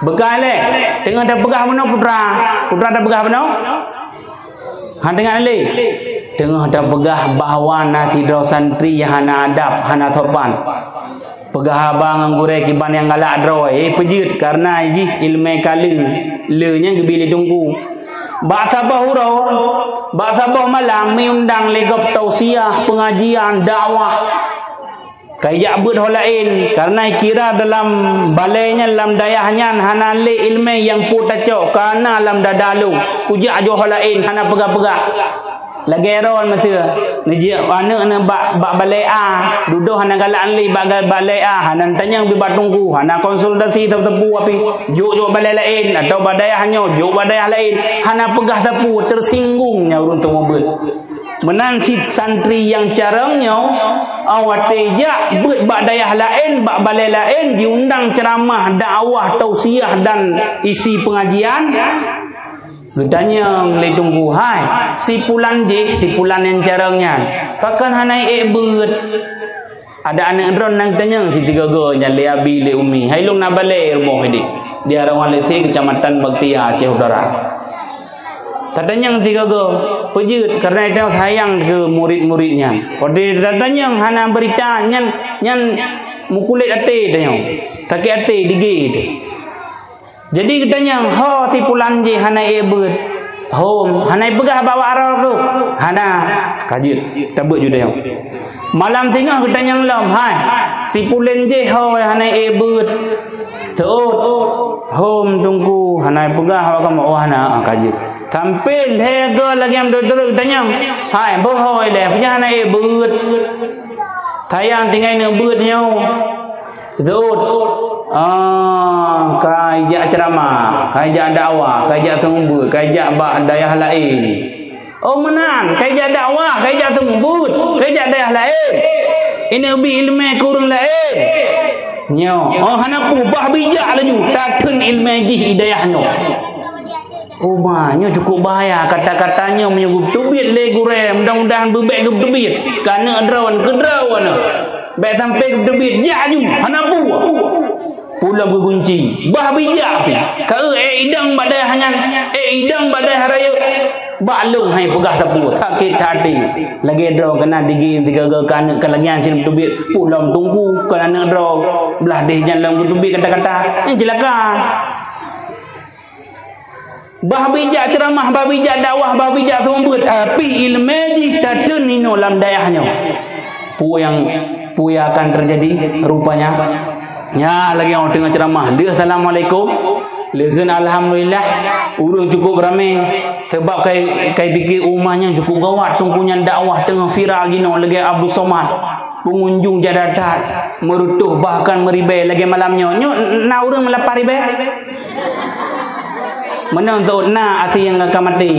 Begal le. Tengah dah begah mana putra? Putra dah begah mana? Han tengah le. Tengah dah begah bahawa nanti do santri hana adab, hana thopan. Pegah abang anggure kiban yang galak dro pejut karena ji ilmu kala le nya gebili tunggu. Ba sabah malam mengundang legap tausiah, pengajian, dakwah. Kayak bud holain karena kira dalam balainya dalam dayahnya hana le ilmu yang putacok karena dalam dadalu kujak jo holain hana pegah-pegah. Lagi ron masa ni anak na bak balai duduk hana galan li bak balai hana tanya bi batungku hana konsultasi tepu api juk balai lain atau badai hanya juk badai lain hana pegah tepu tersinggungnya urang tu mobil menansit santri yang carangnya awateja bet bak dayah lain bak balai lain diundang ceramah dakwah tausiah dan isi pengajian. Gedanya mulai tunggu hai si pulan je di pulan yang carangnya pakan hanai bet ada anak drone nang tanya si tiga nya le abi le umi hai long na balik rumah ini di Arawan Lesi Kecamatan Baktia Aceh Utara katanya tiga pejut karena dia sayang ke murid-muridnya pada datanya hana berita nyan mukulit ate tanya kaki ate digit. Jadi katanya ho ti pulan je hanai ebet hom hanai pegah bawa arah tu hana kajut tabut juda yang malam tengah katanya lam hai si pulen je ho hanai ebet teut hom tunggu hanai pegah kamu oh hana kajut tampil hega lagi am dulu katanya hai bo hoi le punya hanai ebet tayang tinggal ne ebet nyau teut kajak ceramah, kajak dakwah, kajak tembut, kajak bak dayah lain. Oh menan, kajak dakwah, kajak tembut, kajak dayah lain. Ini lebih ilmu kurang lain. Nyo, hana pubah bijak laju, takkan ilmu ji hidayahnya. Oh banyak cukup bahaya kata-katanya menyebut tubit le gure, mudah-mudahan bebek tubit. Karena adrawan kedrawan. Baik sampai tubit jaju, hana buah. Pulang berkunci bah bijak pi ka idang badai hangan idang badai haraya balung hai pegah tepu sakit hati lagi draw kena digi tiga kan kalagian sin tubit pulang tunggu kena draw belah deh jalan tubit kata-kata yang celaka bah bijak ceramah bah bijak dakwah bah bijak sumber api ilmu ji tatun nino lam dayahnya pu yang akan terjadi rupanya. Ya lagi orang tengah ceramah dia assalamualaikum legen alhamdulillah urang cukup ramai sebab kai fikir rumahnya cukup gawat tungkunya dakwah tengah viral gino lagi Abdul Somad pengunjung jadadat merutuh bahkan meribai lagi malamnya na urang melapar ribai mana untuk na hati yang akan mati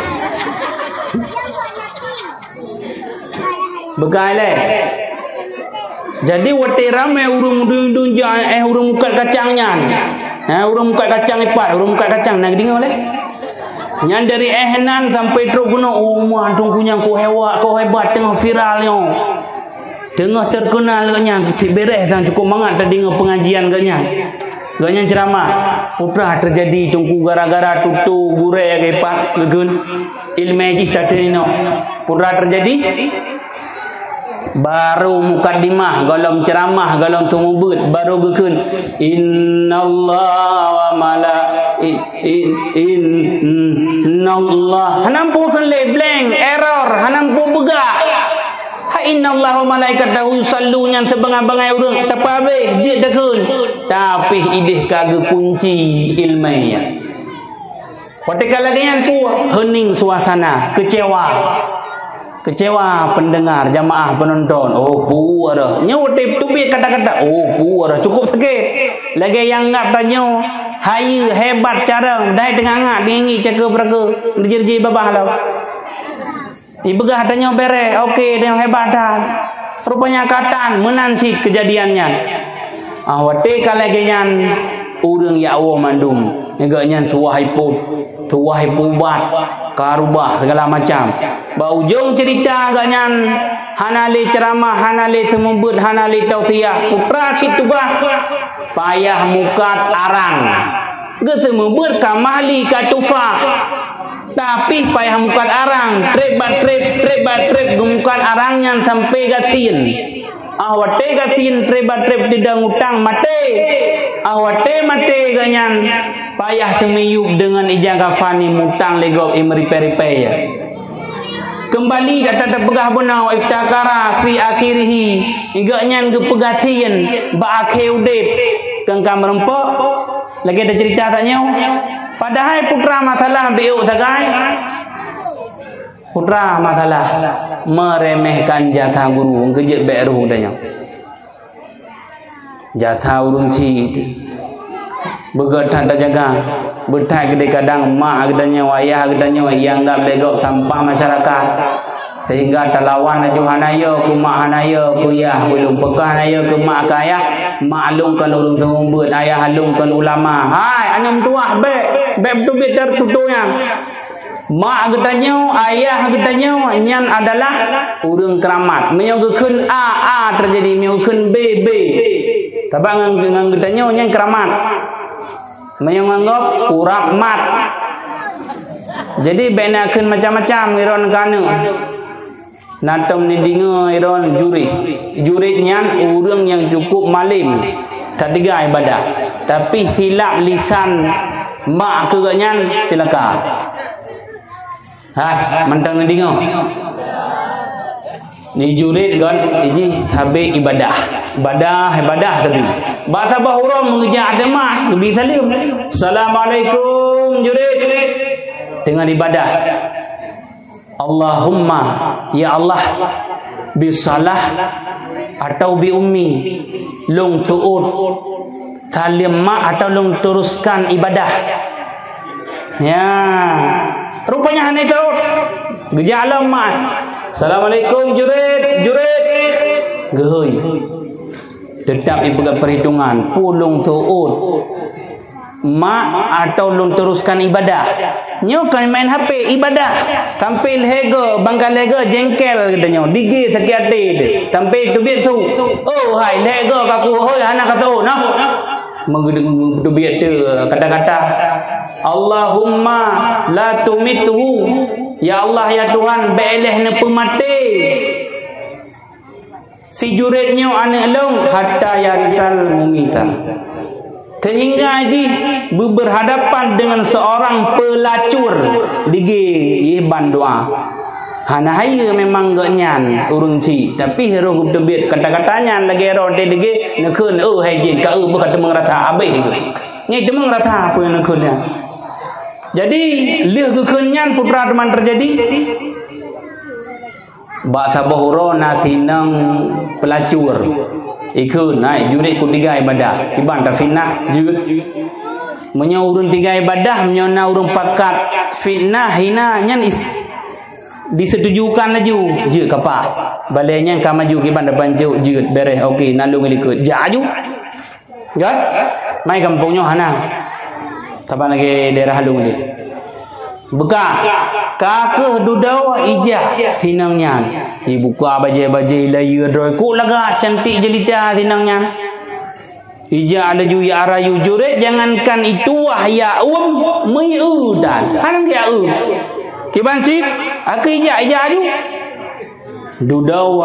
begalai. Jadi wate ramai urung dunja urung muka kacangnya. Urung muka kacang ipat, urung muka kacang nak dengar boleh? Yang dari ehnan sampai terus guna rumah tunggunya ko hebat tengah viralnya. Tengah terkenal ganya beres dan cukup mangat tadi dengar pengajian ganya. Ganya ceramah putra terjadi tunggu gara-gara tutu gure gepak gegun ilmu ji tadino. Putra terjadi baru mukaddimah galom ceramah galom tumubut baru gekun innallaha wa innallah hanampu kan le blank error hanampu begah ha innallaha wa malaikatahu yusalluna sebengai-bengai urang tepabe je dekun tapi idih kage kunci ilmunya ketika lagi yang tu hening suasana kecewa pendengar jamaah penonton oh puara nyutip tubit kata-kata oh puara cukup sakit lagi yang ngap tanya hayu hebat carang dai tengah ngak dingi caka praga jerji babah law ibegah tanya bere okey dia hebat dah rupanya katan menansit kejadiannya wate kalagenyan urang ya Allah mandum ngaganya tuahai pubat karubah segala macam baujung cerita agaknya hanali ceramah hanali semubut hanali tausiah putra situbah payah mukat arang Ketemu berkamali katufa. Tapi payah mukat arang, trip gemukan arangnya sampai gatin. Awate gatin trip tidak ngutang mate. Awate mate ganyan payah temiyuk dengan ijang kafani mutang legok imeripe-ripe ya. Kembali data pegah benau iftakara fi akhirihi igaknya ke pegatien ba akhir udip kengkam rempok lagi ada cerita tanya. Padahal putra masalah biuk tagai. Putra masalah meremehkan jatah guru, kejut beru tanya. Jatah urun ci begat tak jaga, bertai gede kadang mak gedanya wayah gedanya yang anggap legok tanpa masyarakat. Sehingga talawan aja hanaya ku mak hanaya ku yah belum pekah hanaya ke mak kaya maklumkan urung tumbut ayah halumkan ulama. Hai anam tuah be betul betul tutunya. Mak getanya ayah getanya nyan adalah urang keramat. Menyogkeun a terjadi menyogkeun b. Tabang ngang getanya nyan keramat. Menyonganggap urap mat. Jadi benakeun macam-macam iron kana. Natam ni dinga iron jurit. Jurit nyan urang yang cukup malim. Tak tiga ibadah. Tapi hilap lisan mak keganyan celaka. Hai, mentang ni dinga. Ni jurit kan, iji habis ibadah. Ibadah tadi. Bahasa bahura mengejar ada mak, lebih salim. Assalamualaikum jurit. Dengan ibadah. Allahumma ya Allah bisalah atau bi ummi long tuut talim mak atau long teruskan ibadah. Ya. Rupanya hanya tuut. Gejalam mak. Assalamualaikum jurit. Gehoy. Tetap ibadah perhitungan pulung tuut. Mak atau long teruskan ibadah. Nyo kan main HP ibadah. Tampil hega, bangkal hega jengkel katanya. Digi sakit hati dia. Tampil tubit tu. Oh hai hega kaku hoi anak kata noh. Tubit tu kata-kata Allahumma la tumithu. Ya Allah ya Tuhan beeleh ne pemati. Si juritnya anak long hatta yarisal mumita. Sehingga haji berhadapan dengan seorang pelacur digi iban doa. Hana haya memang gak nyan urun ci, tapi hero gup tebit kata-katanya lagi hero de digi nekeun haji ka bukan temeng rata abai digu. Ngai temeng rata apa yang nekeunnya. Jadi lih gekeun nyan putra teman terjadi. Ba tabahura nasinang pelacur. Ikut naik jurit ku tiga ibadah iban tak fitnah juga menyo urun tiga ibadah menyo na urun pakat fitnah hina nyan disetujukan laju je kapa balenya ka maju ki ban depan je beres okey nalung ikut jaju kan mai kampungnya hana taban lagi daerah halung ni buka kakeh dudau ijah tinangnya dibuka bajai-bajai layu droi ku laga cantik jelita tinangnya ijah ada ju ya arayu jurit jangankan itu wah ya meiudan hanang ya kibancit ak ijah ju dudau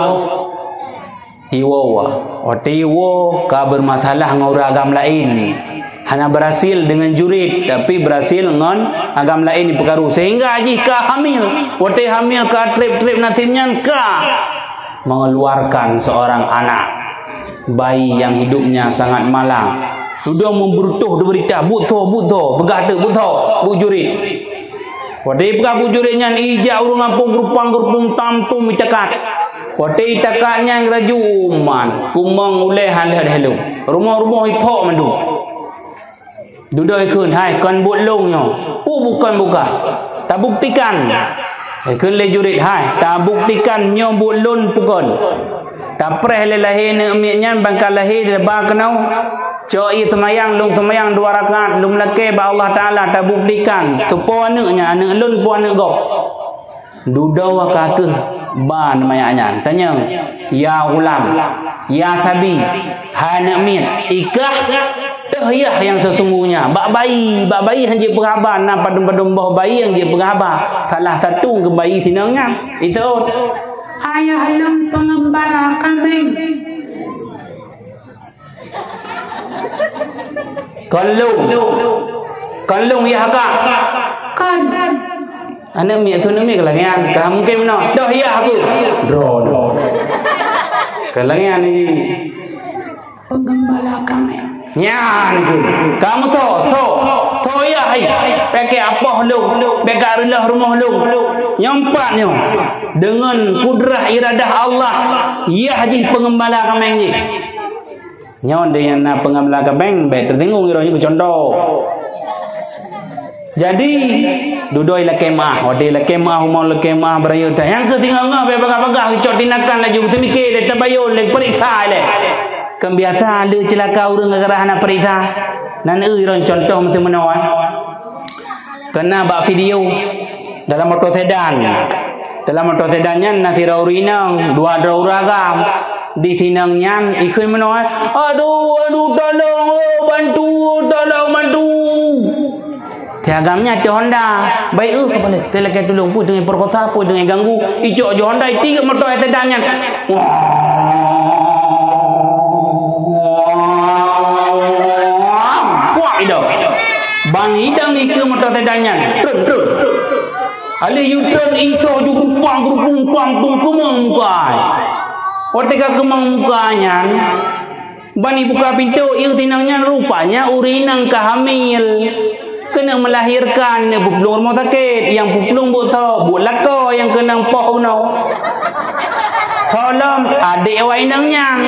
iwa otiwo ka bermasalah ngau agam lain hana berhasil dengan jurit tapi berhasil dengan agam lain perkara sehingga jika hamil wate hamil ka trip natimnya ka mengeluarkan seorang anak bayi yang hidupnya sangat malang sudah membutuh berita butuh begah butuh bu jurit wate peka bu juritnya ija urung ampung grupang tampung mitakat wate itakatnya rajuman kumang uleh handah-handah rumah-rumah ipok mandu duduk ikut hai kan buat longnya bukan tak buktikan ikut le jurit hai tak buktikan nyo buat long pukon tak preh le lahir ne aminya bangkal lahir ba kenau coi temayang long temayang 2 rakaat lum lake ba Allah taala tak buktikan tu po anaknya anak lon po anak gop dudau kakeh ba namanya tanya ya ulam ya sabi hai nak mit ikah Dah ya yang sesungguhnya. Bak bayi hanya berhabar na padum-padum bah bayi yang dia berhabar. Salah satu ke bayi tinangnya. Itu ayah lem pengembala kambing. Kalung ya kak. Kan. Anak mi tu nami kelangian. Kamu mungkin mana? Dah ya aku. Drone. Kelangian ni penggembala kambing. Nya ni kamu to ya hai. Pakai apa lu? Pakai rendah rumah lu. Nyampaknya dengan kudrah iradah Allah. Ya haji penggembala kambing ni. Nyawan dia nak penggembala kambing, baik tertengok ironya ke contoh. Jadi dudoi la kemah, ode la kemah umur la kemah beraya dah. Yang ketinggal ngah bagah-bagah kecok tinakan laju tu mikir le tabayun le periksa le. Kebiasa le celaka urang garah nak periksa. Nan ron contoh mesti menawan. Kena bak video dalam motor sedan. Dalam motor sedannya nasi raurinang, dua rauragam. Di tinangnya ikut menawan. Aduh tolong bantu. Tiagamnya ada Honda. Baik kepala. Telekai tolong pun dengan perkosa pun dengan ganggu. Ijok je Honda tiga motor sedannya. Kuat itu. Bang hidang ikut motor sedannya. Terus. Ali U-turn iko gerupang tungkumang muka. Otek kemang mukanya. Bani buka pintu, iu tinangnya rupanya urinang kehamil. Kena melahirkan puplung rumah sakit. Yang puplung buat lako yang kena poh no. Tolong adik wainangnya.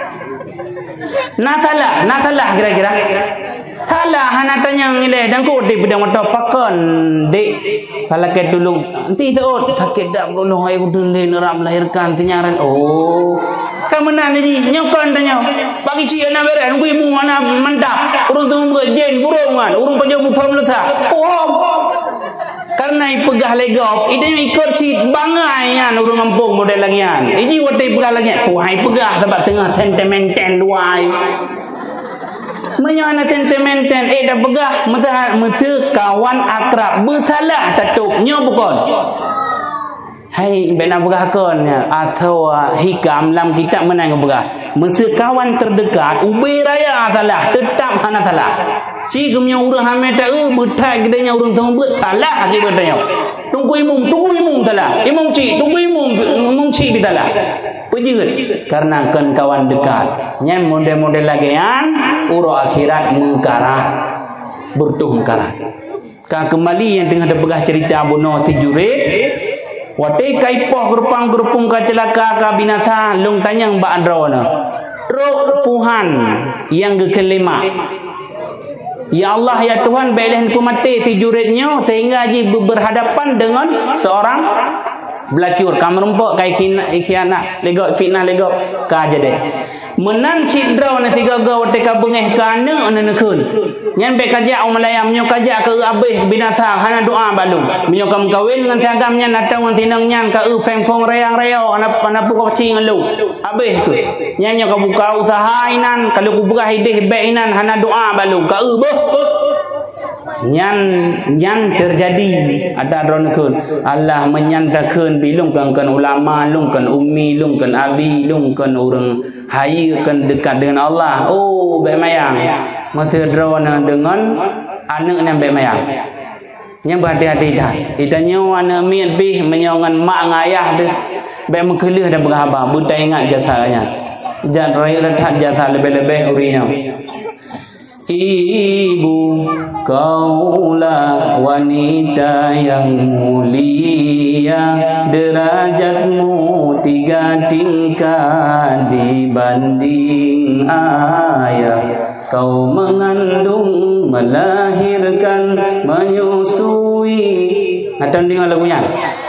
Natalah kira-kira. Salah anak tanya ngileh dan ko dek pedang mata pakon dek kalau ke dulu nanti tu sakit dak belum ai udun le nak melahirkan tinyaran kan mana ni nyokon tanya bagi cia na beren kui mu mana mantap urung tu jen burungan urung panjang muthom letha karena ipegah legop ide ikut cit bangai kan urung kampung model langian ini wote pegah langian hai pegah tempat tengah sentimental duai menyana sentimental dah pegah mata kawan akrab bersalah tatuknya bukan hai bena pegah kon atau hikam dalam kitab menang pegah masa kawan terdekat ubai raya salah tetap hana salah si gemnya urang hamet betai gedenya urang tembut salah hati bertanya tunggu imum salah imum ci bitalah pejut karena kan kawan dekat nyan model-model lagian uro akhirat mengkarat bertuh mengkarat kembali yang tengah ada pegah cerita bunuh tijurit wate kaipoh gerupang kacelaka ka binatang long tanyang ba andrawana roh puhan yang kelima. Ya Allah ya Tuhan belahan ku mati tijuritnya sehingga haji berhadapan dengan seorang belacur kamerumpo kai khianat legok fitnah legok ka jade menan cidra na tiga ga wate ka bengeh kana ananakun nyan be kajak umalayam nyo kajak ke abih binatang hana doa balung menyo kam kawin dengan tiagamnya natang ngan tinang nyan ka fengfong reang reo ana pu kocing lu abih ku nyan nyo ka buka usaha inan kalau ku buka hidih be inan hana doa balung ka beuh nyan terjadi ada ronakun Allah menyandakan bilungkan ulama lungkan ummi lungkan abi lungkan orang haykan dekat dengan Allah baik mayang masa drona dengan anak yang baik mayang yang berhati-hati dah itanya anak miat bih menyongan mak ngayah dia baik mengkelih dan berhabar buta ingat jasanya jangan raya rehat jasa lebih-lebih urina Ibu kaulah wanita yang mulia, derajatmu 3 tingkat dibanding ayah. Kau mengandung, melahirkan, menyusui. Natan dengar lagunya.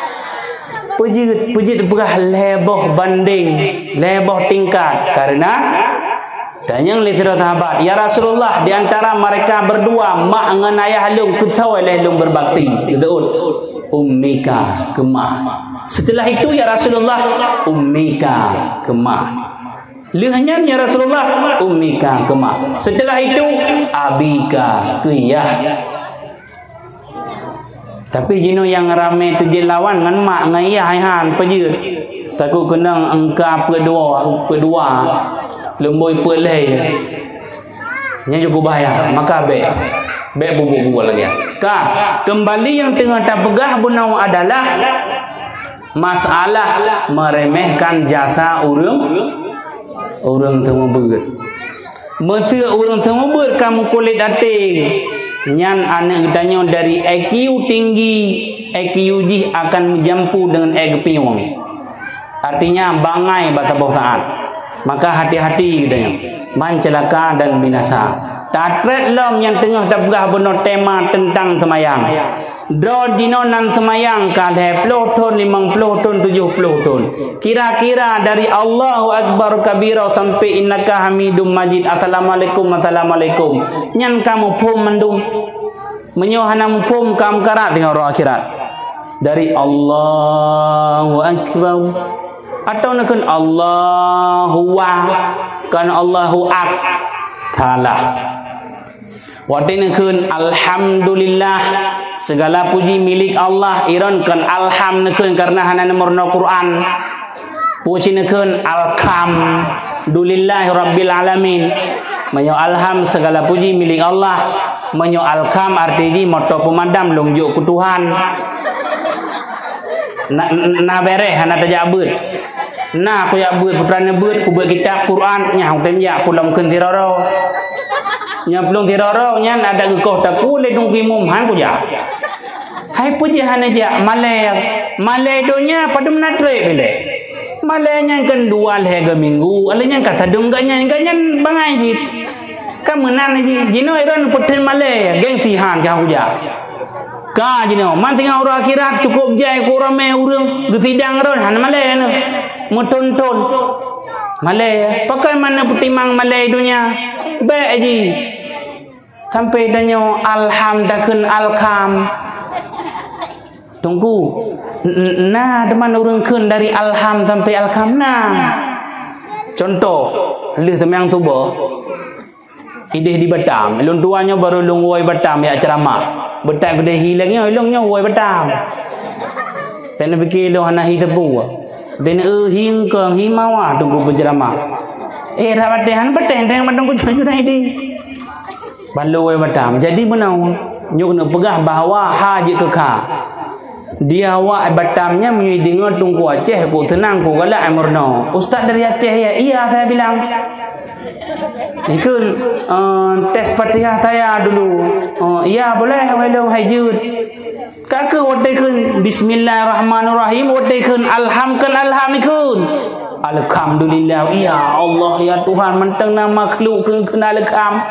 Puji berah leboh banding, leboh tingkat karena tanya litera sahabat, ya Rasulullah, di antara mereka berdua mak dengan ayah lung ketawa lung berbakti. Betul. Ummika kemah. Setelah itu ya Rasulullah, ummika kemah. Lehnya ya Rasulullah, ummika ke mak. Setelah itu abika ke ayah. Tapi jino yang ramai terjadi lawan dengan mak dengan ayah han pejut. Takut kena engkau kedua lemboi pelai. Nya cukup bahaya, maka baik bubuk-bubuk lagi. Kembali yang tengah terpegah bunau adalah masalah meremehkan jasa orang temu beut. Mete orang temu beut kamu kulit dating. Nyan anak tanya dari IQ tinggi, IQ jih akan menjampu dengan IQ piung. Artinya bangai bata taat. Maka hati-hati katanya. Mancelaka dan binasa. Tatret lom yang tengah terpegah benar tema tentang semayang. Do dino nan semayang kalhe 10 ton, 50 ton, 70 ton. Kira-kira dari Allahu Akbar kabira sampai innaka hamidum majid. Assalamualaikum. Nyan kamu pun mendung. Menyohana pun kamu karat dengan roh akhirat. Dari Allahu Akbar. Atau nakun Allahu wa kan Allahu ak taala. Wadai nakun alhamdulillah segala puji milik Allah. Iron kan alham nakun karena hana nomorna Quran. Puji nakun alhamdulillah rabbil alamin. Menyo alham segala puji milik Allah. Menyo alkam artinya moto pemadam lungjuk ku Tuhan. Na bereh hana tajabut. Nah, aku yak buat putrane buat, aku buat kitab Quran, nya hutan yak pulang mungkin tiroro, nya pulang tiroro, nya ada gekoh tak boleh nunggu mum han ku yak. Hai puji han aja Malay donya pada menatre bele. Malaynya kan dua lega minggu, alanya kata dong ganyan bangai jit. Kamu nan ji, jino iron putin Malay, gengsi han kau yak. Ka jino, mantinga orang akhirat cukup jai kurame urang getidang ron han Malay anu. Muton-ton Malay pakai mana putimang Malay dunia baik ji sampai danyo alham dakun alkam tunggu nah deman urang kun dari alham sampai alkam nah contoh lih temang tubo ideh di Batam lun tuanya baru lung woi Batam ya ceramah betak gede hilangnya ilungnya woi Batam dan fikir lo hana hitabu dan hing keng himawa tunggu penceramah. Rawat dehan bertenteng tunggu jujur ini. Baloi Batam. Jadi menau nyuk nak pegah bahawa haji kekha. Dia wa Batamnya mendengar tunggu Aceh ku tenang ku galak amurno. Ustaz dari Aceh ya. Iya saya bilang. Ikun tes Fatihah saya dulu. Iya boleh hello hajud. Kakak wadai kun bismillahirrahmanirrahim wadai kun alham alhamdulillah ya Allah ya Tuhan mentang nama makhluk kun alham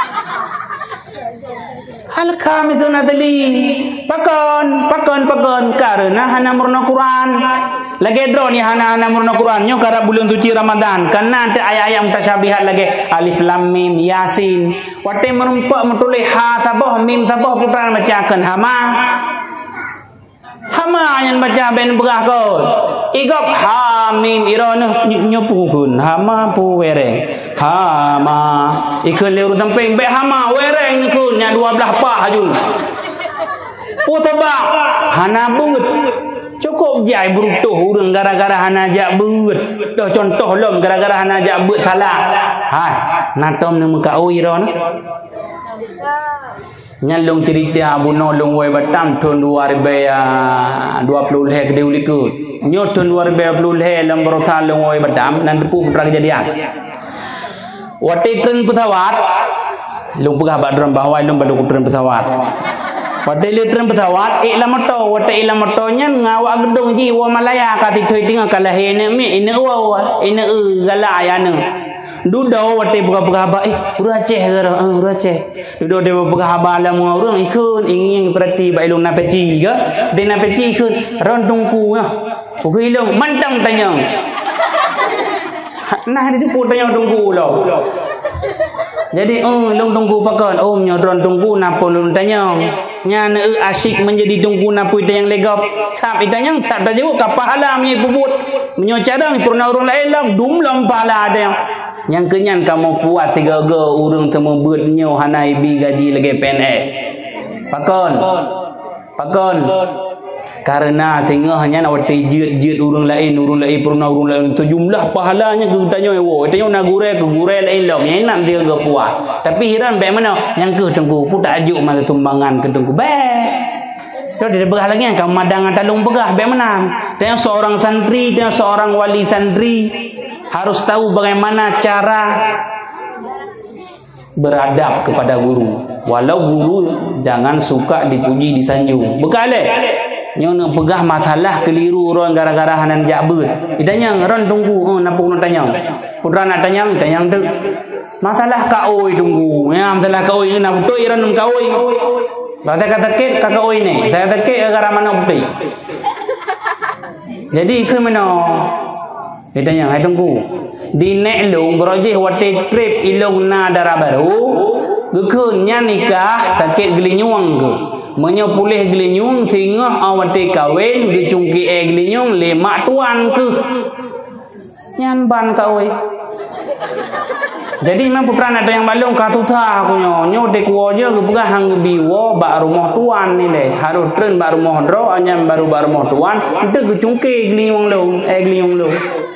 itu natali pakon karena hana murna Quran lagi drone ya hana murna Quran nyo karena bulan suci Ramadan karena ada ayat-ayat mutasyabihat lagi alif lam mim yasin wate merumpak mutulih ha tabah mim tabah putra bacakan hama yang baca ben begah kau igop hamim irona nyopu pun hama pu wereng hama ikut lewat tempeng be hama wereng ni kun nya 12 pa hajul putaba hana but cukup jai berutuh urang gara-gara hana jak but dah contoh lom gara-gara hana jak but salah hai natom ni muka o irona nyalung cerita buno long wai Batam tahun 2020 leh gede ulikut nyo tahun 2020 leh lambrota long wai Batam nan tepu putra kejadian wate tren pesawat long pegah badron bahwa long badu tren pesawat wate le tren pesawat ilamoto wate ilamoto nya ngawak gedung ji wa Malaya kati thoi tinga kalah ene mi ine wa ine galaya ne Duda wate buka-buka haba Aceh gara Aceh duda dia buka haba alam orang ikut ingin berarti bailung napeci ke dia napeci ikut rondongku ya pukul ilung mantang tanya nah dia pun tanya tunggu lo jadi long tunggu pakon nyo rondongku napa long tanya nya asyik menjadi tunggu napa itu yang legap tak ditanya tak tahu kapal alam ni bubut Menyocadang pernah orang lain lah. Dumlam pala ada yang kenyan kamu kuat tiga orang temu beutnya hana ibi gaji lagi PNS. Pakon. Karena tengah hanya nak jeut orang lain pernah orang lain tu jumlah pahalanya ke tanya wo tanya nak gure lain lah yang nak dia ke puas tapi hiran baik mana yang ke tengku pun tak ajuk masa tumbangan ke tengku baik tu dia begah lagi kan madang talung begah baik mana tanya seorang santri dan seorang wali santri harus tahu bagaimana cara beradab kepada guru walau guru jangan suka dipuji disanjung bekale nyono pegah masalah keliru orang gara-gara hanan jakbeut. Idanya ron tunggu napuk nak tanya. Putra nak tanya tu. Masalah kaoi tunggu. Ya masalah kaoi nak putoi ron kaoi. Bata kata ket kakak oi ni. Saya ket gara mana putoi. Jadi ke mana? Idanya hai tunggu. Di nek long projek wate trip ilong na dara baru. Gekeunya nikah takit gelinyuang ke. Menyo pulih gelinyung tengah awate kawin gecungki gelinyung lemak tuan ke nyan ban kawin jadi memang putra ada yang balung katuta aku nyo de kuoje ke pegah hang biwo ba rumah tuan ni le harus tren ba rumah dro anyam baru ba rumah tuan de gecungki gelinyung lo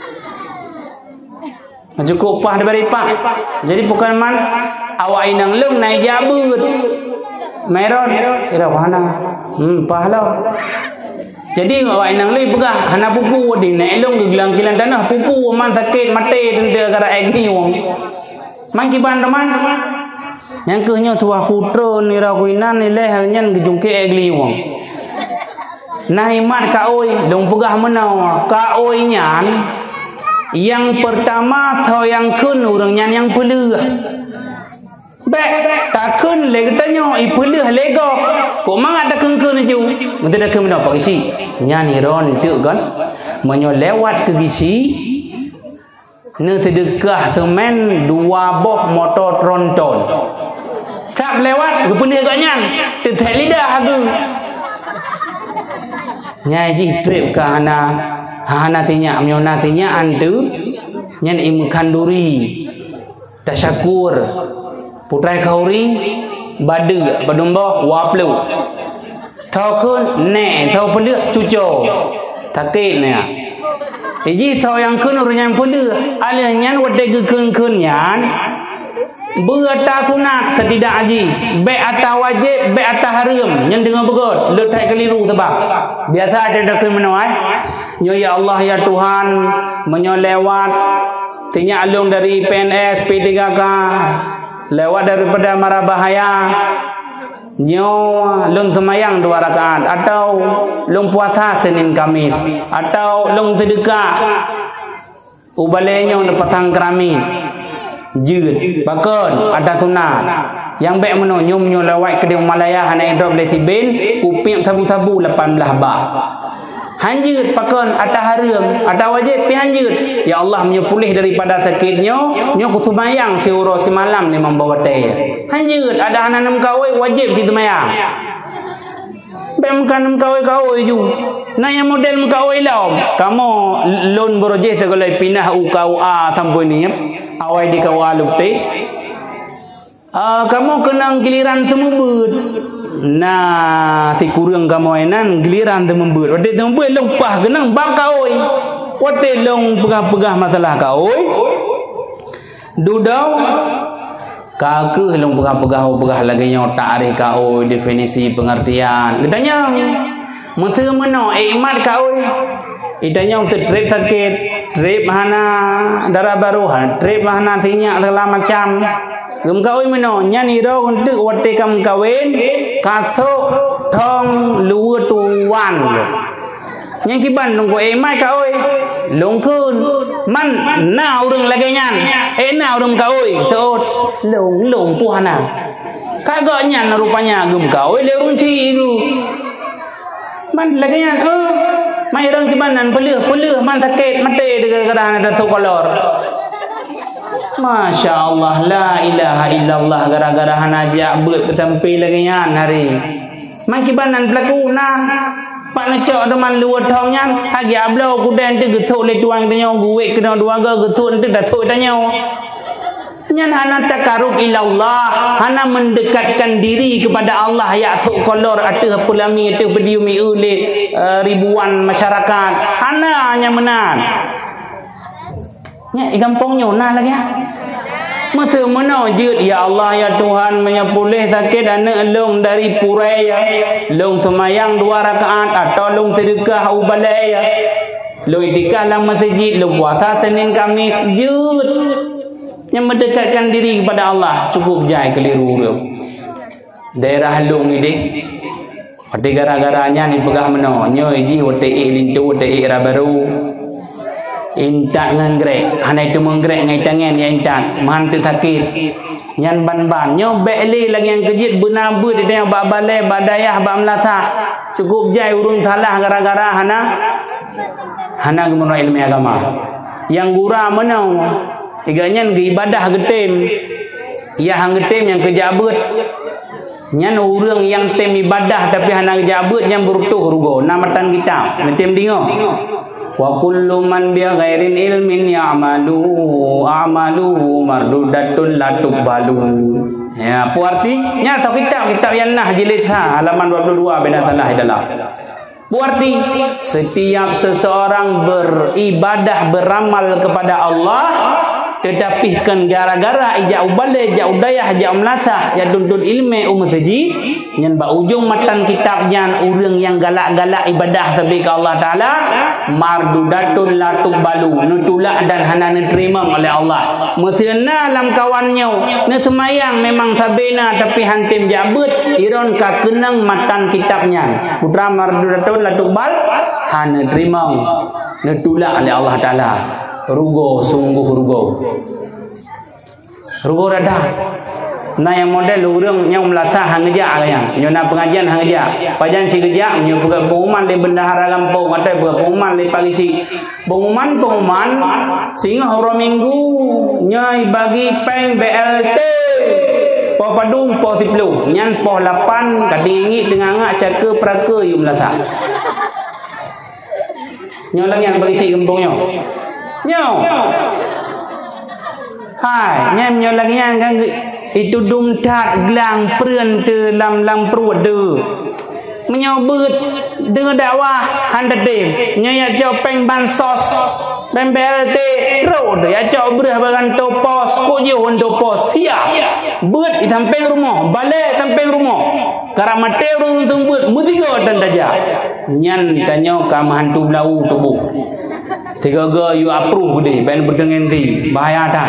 cukup pah diberi pah jadi bukan man awak inang lung naik jabut Meron, ira wahana. Pahala. Jadi awak inang lei pegah hana pupu di nek long gelang kilan tanah pupu man sakit mate tende gara agni wong. Man kiban teman. Yang kehnyo tuah kutra ni ra kuinan ni leh nyan gejungke agli wong. Nah imat ka oi dong pegah menau ka oi nyan yang pertama thau yang kun urang nyan yang peleuh. Baik, takun legatanya ipulih lego. Kok mang ada kengkeng ju? Mesti ada kemana pak isi? Nyani ron tu kan? Menyo lewat ke gisi. Ne sedekah temen dua boh motor tronton. Kap lewat, gepulih kat nyan. Tetek lidah aku. Nyai ji trip ke hana tinya, menyona tinya antu. Nyan imu kanduri. Tasyakur. Putrai kauri badu badumba waplu thau kun ne thau peluk cuco takit ne iji thau yang kun urang peluk ala nyan wade gekun nyan beata sunat tidak aji be ata wajib be ata haram nyan dengan begot letak keliru sebab biasa ada dokun menawai nyo ya Allah ya Tuhan menyolewat tinya alung dari PNS P3K lewat daripada mara bahaya nyo lung temayang 2 rakaat atau lung puasa Senin Kamis atau lung sedekah ubalenyo nepatang keramin jeut bakon ada tunat yang baik meno nyum nyo lewat ke Malaya hana hidup le tibin kuping tabu-tabu 18 bah hanjut pakon ada haram ada wajib pi hanjut ya Allah menyepulih daripada sakitnya nyo kutumayang si uro si malam ni membawa teh hanjut ada hananam kawai wajib kita mayang bem kanam kawai ju na yang model kawai laum kamu lon borje segala pinah UKUA sampai ni awai di kawaluk teh kamu kenang giliran temubut nah ti kurang kamu enan giliran temubut wate temubut lumpah kenang bab kaoi wate long pegah-pegah masalah kaoi dudau kakeh long pegah-pegah lagi nyotak ari kaoi definisi pengertian gedanya mete meno imat kaoi idanya untuk trip sakit trip hana darah baru trip hana tinya segala macam gum kawin meno nyani ro untuk wate kam kawin kaso thong luwe tuan nyang kiban nung ko emai kaoi longkun man na urang lagi nyan na urang kaoi seot long puana kagak nyan rupanya gum kaoi le urang ci itu man lagi nyan mai urang kiban nan peleuh man sakit mate de gara ada tu kolor Masya Allah, la ilaha illallah gara-gara hanajak buat bertempi lagi nyan hari. Mangkibanan berlaku nah Pak nak cak teman luar tahun nyan. Hagi ablau kudan tu getuk le tuang tanya gue kena dua ga getuk tu dah tu tanya. Nyan hana takarub ilallah, hana mendekatkan diri kepada Allah ya tu kolor atuh pulami atuh bediumi oleh ribuan masyarakat. Hana hanya menan. Nya gampangnya nah lagi. Masa mana jut ya Allah ya Tuhan menyapulih sakit anak long dari purai ya. Long semayang 2 rakaat atau long sedekah ubalai ya. Long itikaf dalam masjid, long puasa Senin Kamis jut. Yang mendekatkan diri kepada Allah cukup jai keliru dia. Daerah long ni deh. Ade gara-garanya ni pegah meno nyo iji wote lintu wote era baru. Intak ngangrek, hanai tu menggrek ngai tangan ya intak, mantu sakit. Nyan ban-ban, nyo beli lagi yang kejit benabu di tengah bak balai, bak dayah, bak melatah. Cukup jai urun salah gara-gara hana gemuruh ilmu agama. Yang gura menau, iganya ke ibadah getem. Ya hang getem yang kejabut. Nyan urang yang tem ibadah tapi hana kejabut yang berutuh rugo. Namatan kitab, metem dingo. Wa kullu man bi ghairin ilmin ya'malu a'maluhu mardudatun la tuqbalu. Ya, apa artinya? Tahu kitab yang nah jilid halaman 22 bina salah dalam. Berarti setiap seseorang beribadah beramal kepada Allah tetapi kan gara-gara ijak ubale ijak udayah ijak melatah ya tuntut ilmu umsaji nyen ba ujung matan kitab nyan urang yang galak-galak ibadah tapi ke Allah Taala mardudatun la tuqbalu nutulak dan hana diterima oleh Allah. Mesena lam kawannya ne semayang memang sabena tapi hantim jabut iron ka kenang matan kitabnya putra mardudatun la tuqbal hana diterima nutulak oleh Allah Taala. Rugo sungguh rugo rada. Nah yang model urang yang melatah hang ngejak ayang nyona pengajian hang ngejak pajan si ngejak nyo pengumuman di bendahara kampung kata pengumuman di pagi si pengumuman sehingga hari minggu nyai bagi peng BLT po padung po 10 nyan po 8 kadingi tengah ngak caka peraka yu melatah nyo lang yang bagi si kampungnya nyo hai nyam nyo lagi yang kan itu dumtat gelang peran te lam perut de menyobut dengan dakwah handa dem nyo ya jo peng bansos BLT road ya jo berah bagan topos ko je hon topos sia beut di samping rumah balik samping rumah karamate urung tumbut mutigo dan daja nyan tanyo ka mahantu blau tubuh tiga you approve deh ben berdengen ti bahaya dah.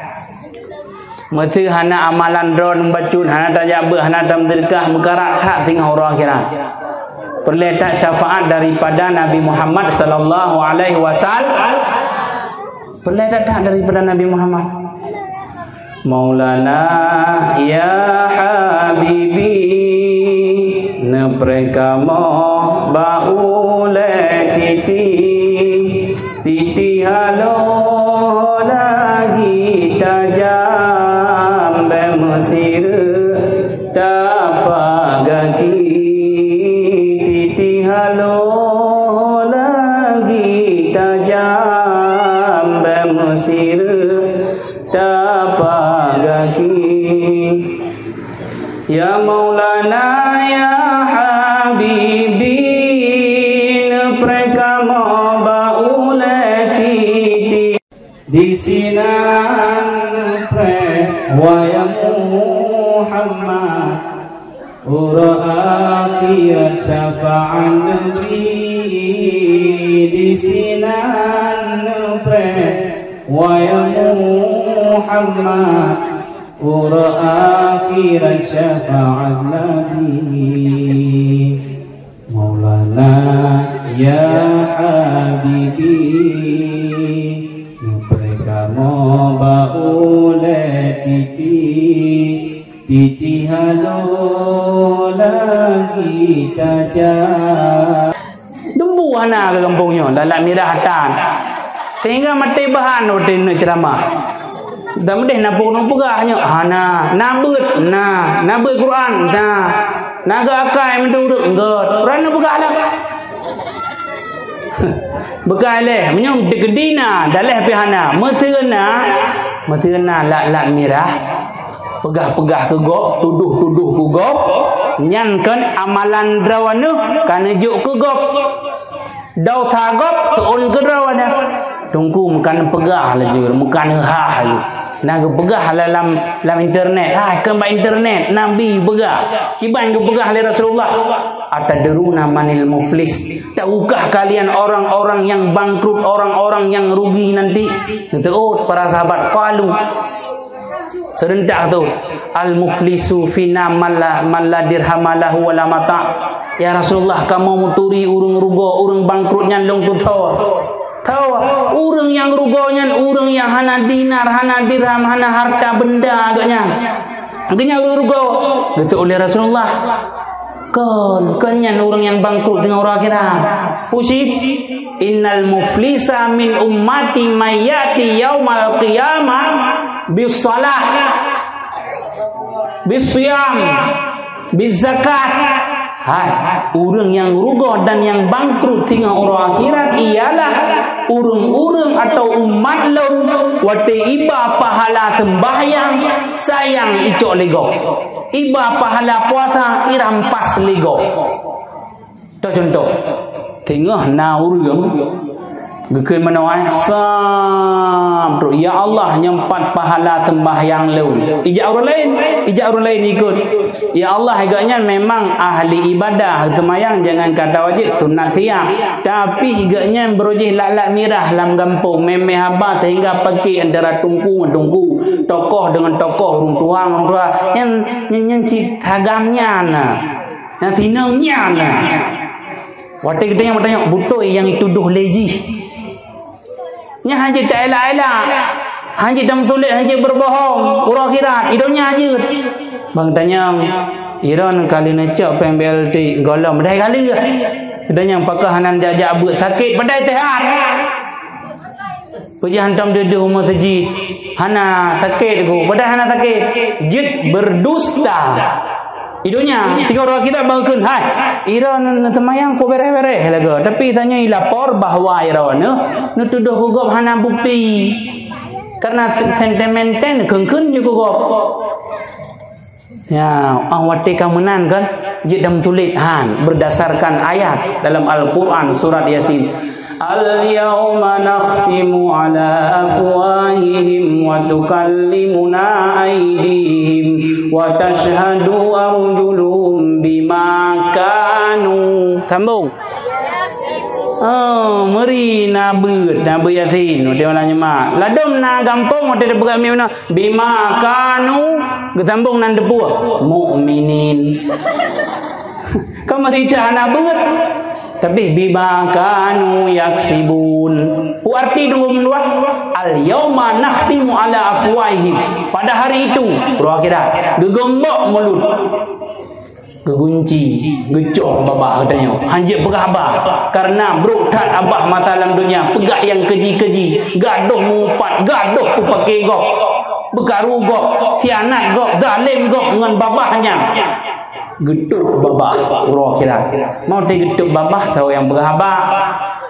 Mesti hana amalan ron bacut hana tajak ber hana dam dirkah mekarat tak tinggal orang akhirat. Perlu tak syafaat daripada Nabi Muhammad sallallahu alaihi wasallam. Perlu tak daripada Nabi Muhammad. Maulana ya habibi nepreka mo baule titi halo lagi tajam Mesir tapagaki titi halo lagi tajam Mesir tapagaki ya Maulana ya Habibi nepreka mo di sinan pre wayang Muhammad ura akhir syafa'an nabi di sinan pre wayang Muhammad ura akhir syafa'an nabi Maulana ya Habibi kamu baule titi halo lagi tajam dembu hana ke kampungnya dalam mirah hatan sehingga mati bahan hotel ceramah dah mudih napuk pegahnya hana nabut Quran naga akai menduruk enggak Quran pegah lah Bekai leh menyom dekedina daleh pihana metena lat mirah pegah-pegah ke gop tuduh ke gop nyankan amalan drawana kana juk ke gop dau thagop tuun ke drawana tungku makan pegah laju makan ha laju naga pegah dalam internet kembang internet nabi pegah kiban ke pegah oleh Rasulullah atadruna manil muflis, tahukah kalian orang-orang yang bangkrut, orang-orang yang rugi nanti? Kata para sahabat, qalu serentak tu al muflisu fina malla dirhamalahu wala mata. Ya Rasulullah, kamu muturi urang rugo, urang bangkrutnya long tu tahu urang yang rugonya, urang yang hana dinar, hana dirham, hana harta benda agaknya urang rugo. Kata oleh Rasulullah, Kan orang yang bangkrut dengan orang akhirat. Pusing. Innal muflisa min ummati mayati yaumal qiyamah bisalah, bisiyam, bizakat. Orang yang rugo dan yang bangkrut dengan orang akhirat ialah urang-urang atau umat lain wate iba pahala sembahyang sayang icok lego, iba pahala puasa irampas lego. Tu contoh tengah na urang gekeun menawai sam ya Allah nyempat pahala sembahyang lain ijak orang lain ikut ya Allah agaknya memang ahli ibadah sembahyang jangan kata wajib sunat siang tapi agaknya berujih lat mirah dalam kampung memeh haba sehingga pakai antara tungku tokoh dengan tokoh orang tua yang hagamnya yang tinangnya waktu kita yang bertanya butoi yang dituduh leji nya hanya tak elak-elak, hanya dam tulis, hanya berbohong, orang akhirat, hidupnya aja. Bang tanya, Iran kali necak PMBLT golong dah kali ke? Kedanya pakah hanan jajak buat sakit pada sehat. Puji hantam dia rumah seji, hana sakit ku, pada hana sakit, jid berdusta. Hidupnya tiga orang kita bangun Iran temayang ku bereh-bereh lagu tapi tanya lapor bahawa Iran nu tuduh gugop hana bukti karena sentimental keun juga gugop ya awati kamunan kan jidam tulit berdasarkan ayat dalam Al-Quran surat Yasin al-yawma nakhtimu ala afwahihim wa tukallimuna aydihim wa tashhadu arjuluhum bima kanu sambung meri nabeut yasin dia nanya mak ladom na gampong ada berami mana bima kanu gesambung nan depuh mukminin kamarita nabeut tapi bima kanu yaksibun arti dua al yauma nahtimu ala afwahihim pada hari itu roh akhirat gegembok mulut gegunci gecok babah katanya hanjik berabah karena berutat abah mata dalam dunia pegak yang keji-keji gaduh mupat gaduh ku pakai gok bergaru gok khianat gok zalim gok dengan babahnya geduk babah roh akhirat mau digeduk babah tahu yang berhabah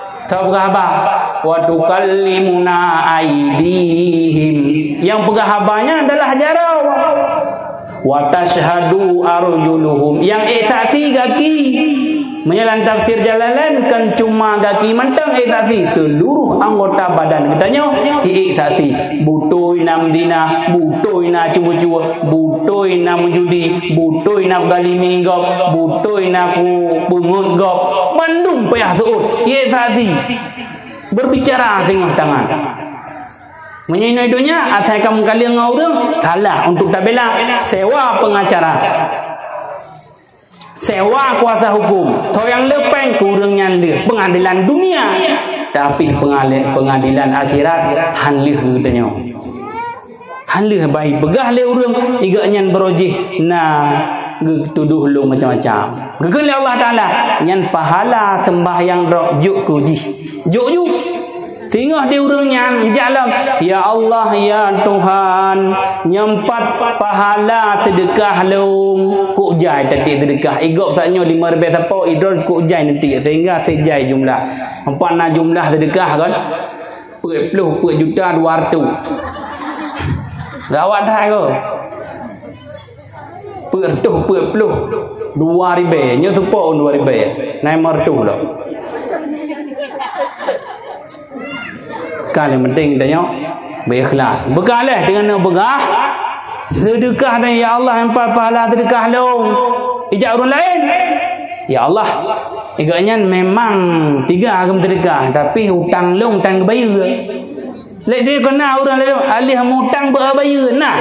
wa tukallimuna aydihim yang berhabahnya adalah jarau wa tashhadu arjuluhum yang i'tati gaki menyalan tafsir Jalalain kan cuma gaki mentang i'tati seluruh anggota badan katanya i'tati butoi nam dina butoi na cubu-cubu butoi na menjudi butoi na gali minggop butoi na ku bungut gop bandung payah tuut i'tati berbicara tengok tangan menyinai dunia atai kamu kalian ngau salah untuk tak bela sewa pengacara sewa kuasa hukum tau yang lepen kurangnya leh pengadilan dunia tapi pengadilan akhirat hanlih katanya hanlih baik begah le urang igaknya berojih tuduh lu macam-macam gegel Allah Taala nyan pahala sembahyang dok juk kuji juk Tengah dia urangnya jalan, ya Allah ya Tuhan, nyempat pahala sedekah long ku jai tadi sedekah igop saknyo 5,000 tapo idol ku jai nanti sehingga terjai jumlah empat na jumlah sedekah kan 10 juta 200 gawat dah ko 10 2,000 nyo tu po 2,000 naik mertu lo kan yang penting dah nyok berikhlas begalah dengan begah sedekah dan ya Allah empat pahala sedekah long ijak orang lain ya Allah igaknya memang 3 agam sedekah tapi hutang long hutang kebayar lek dia kena orang lain alih hutang berbayar nah